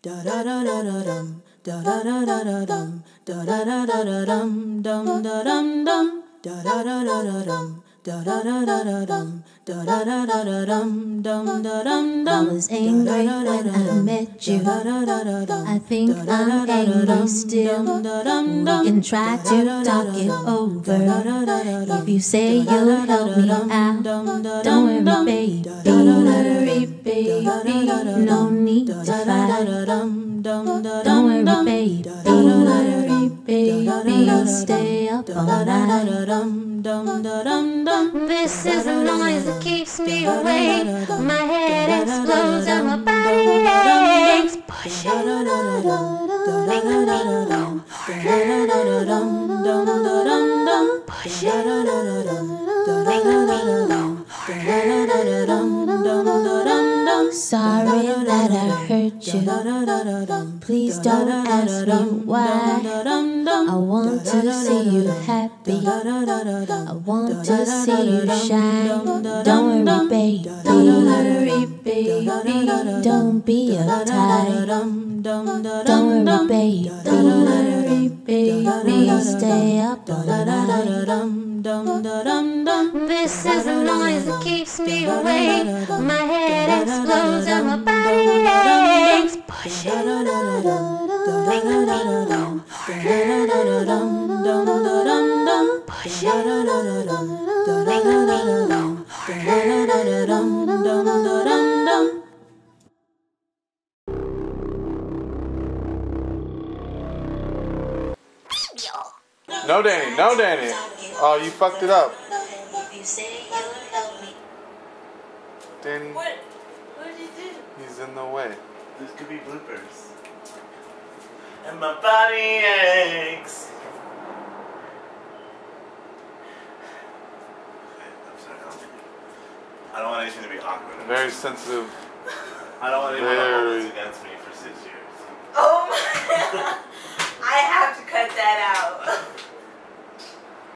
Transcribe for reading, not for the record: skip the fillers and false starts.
da da da da da dum, da da da da da dum, da da da da da dum, dum da dum dum, da da da da da dum, da da da da da dum, da da da da da dum, dum da dum dum. I was angry when I met you. I think I'm angry still. We can try to talk it over. If you say you'll help me out, don't worry, baby. Don't worry, baby. No need to fight. Don't worry, baby. Don't worry, baby. I'll stay up all night. This is the noise that keeps me awake. My head explodes and my body aches. Push it, make me go harder. Push it, make me go harder. Sorry that I hurt you. Please don't ask me why. I want to see you happy. I want to see you shine. Don't worry, baby. Don't worry, baby. Don't be uptight. Don't worry, baby. Don't worry, baby. I'll stay up all night. This is the noise that keeps me awake. My head explodes and my body aches. Push it, make me go harder. Push it, make me go harder. No, Danny. No, Danny. Oh, you fucked it up. Danny. What did you do? He's in the way. This could be bloopers. And my body aches. Okay, I'm sorry. I don't want anything to be awkward. Very sensitive. I don't want anyone to hold this against me for 6 years.